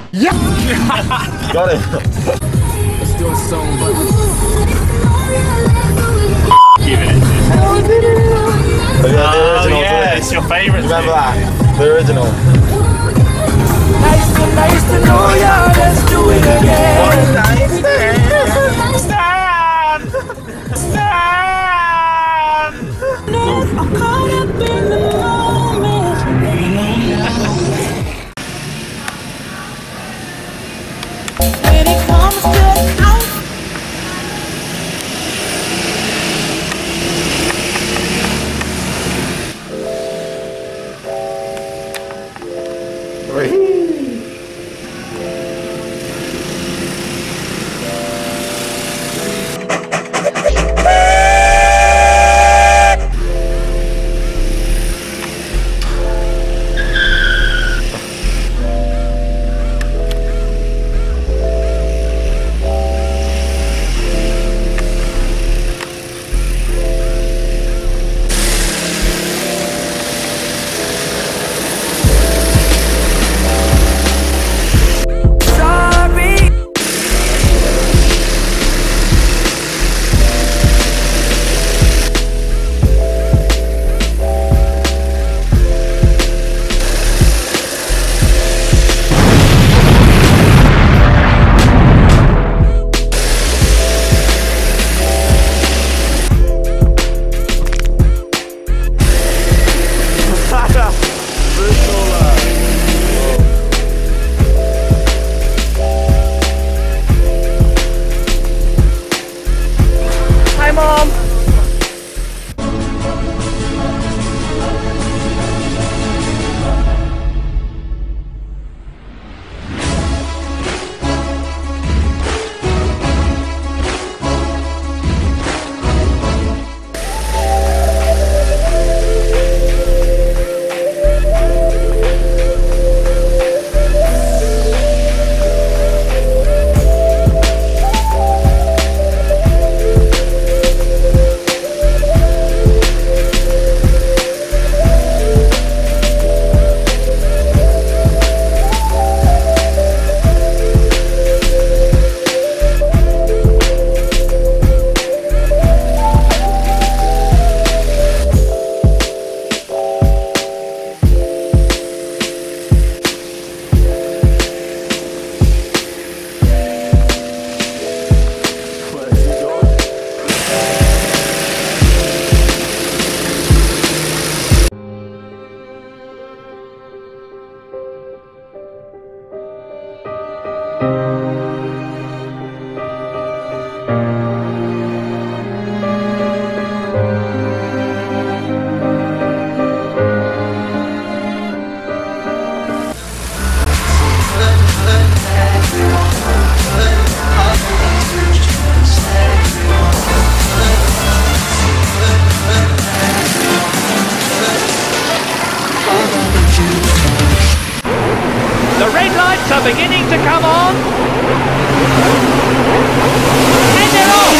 Yeah! Got it. Let's do a song, but... Give it. Oh yeah, it's your favourite. Remember that? The original. Nice to know ya. Let's do it again. Stand! Stand! I'm caught up in the moment. When it comes to out. Hi, Mom. The red lights are beginning to come on. And they're off.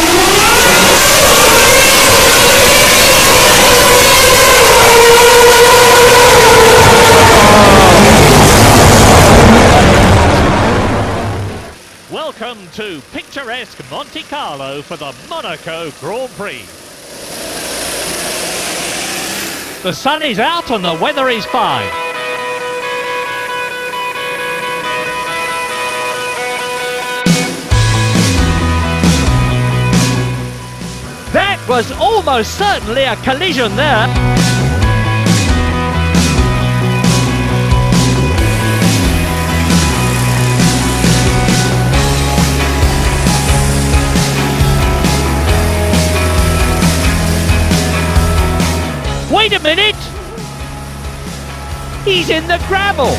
Welcome to picturesque Monte Carlo for the Monaco Grand Prix. The sun is out and the weather is fine. That was almost certainly a collision there. Wait a minute! He's in the gravel!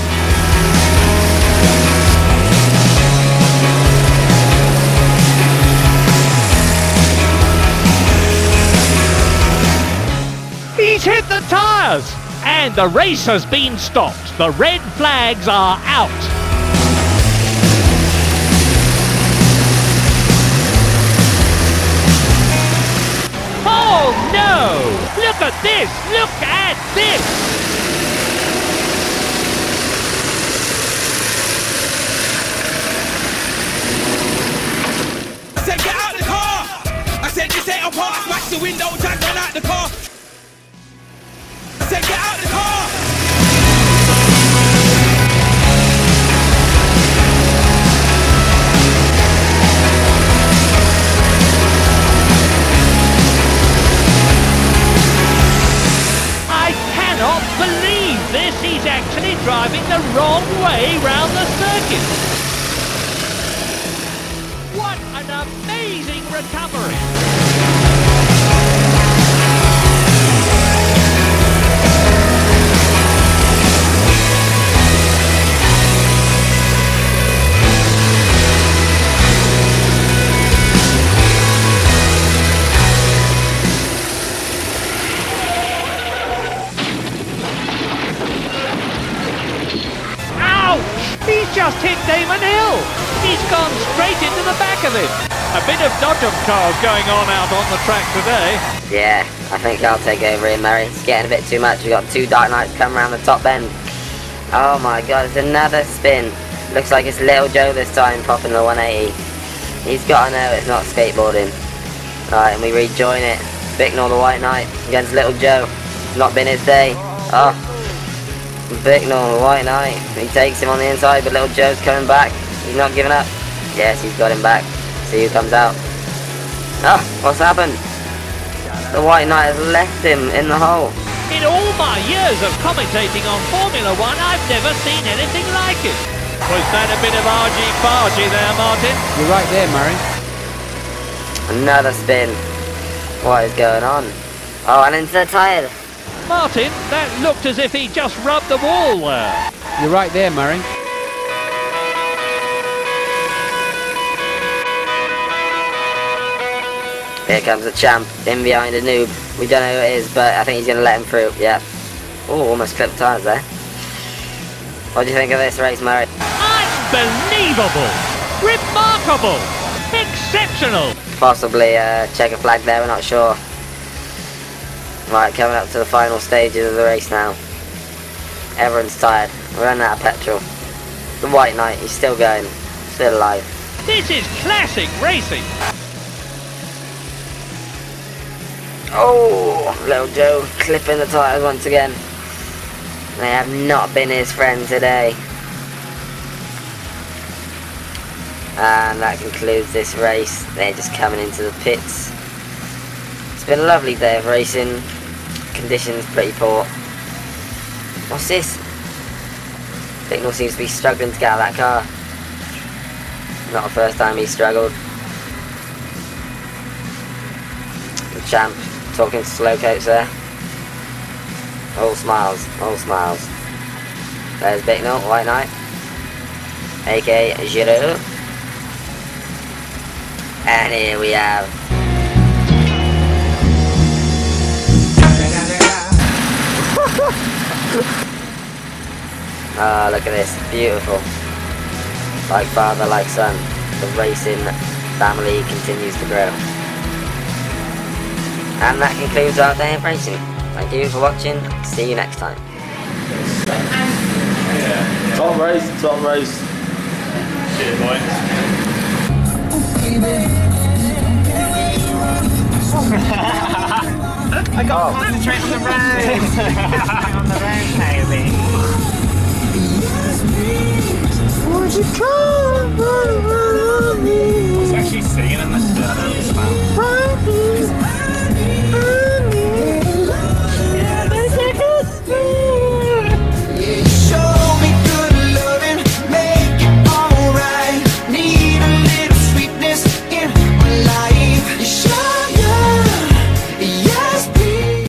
He's hit the tyres! And the race has been stopped. The red flags are out. Oh no! Look at this! Look at this! actually driving the wrong way round the circuit. What an amazing recovery! He's just hit Damon Hill. He's gone straight into the back of him. A bit of dodgem cars going on out on the track today. Yeah, I think I'll take over here, Murray. It's getting a bit too much. We've got two Dark Knights coming around the top end. Oh my god, it's another spin. Looks like it's Little Joe this time popping the 180. He's got to know it's not skateboarding. Alright, and we rejoin it. Bicknell the White Knight against Little Joe. It's not been his day. Oh. Bicknell, the White Knight, he takes him on the inside, but Little Joe's coming back. He's not giving up. Yes, he's got him back. See who comes out. Oh, what's happened? The White Knight has left him in the hole. In all my years of commentating on Formula One, I've never seen anything like it. Was that a bit of argy-bargy there, Martin? You're right there, Murray. Another spin. What is going on? Oh, and into the tyre. Martin, that looked as if he just rubbed the wall there. You're right there, Murray. Here comes the champ, in behind a noob. We don't know who it is, but I think he's going to let him through. Yeah. Oh, almost clipped the tyres there. What do you think of this race, Murray? Unbelievable! Remarkable! Exceptional! Possibly a checker flag there, we're not sure. Right, coming up to the final stages of the race now. Everyone's tired. We're running out of petrol. The White Knight, he's still going. Still alive. This is classic racing! Oh, Little Joe clipping the tyres once again. They have not been his friend today. And that concludes this race. They're just coming into the pits. It's been a lovely day of racing. Conditions pretty poor. What's this? Bicknell seems to be struggling to get out of that car. Not the first time he struggled. The champ talking to slow coats there. All smiles, all smiles. There's Bicknell, White Knight, aka Giroux. And here we have oh, look at this, beautiful. Like father, like son, the racing family continues to grow. And that concludes our day of racing. Thank you for watching, see you next time. Yeah. Top race, top race. Cheers, boys. I got to concentrate on the road. On the road, baby.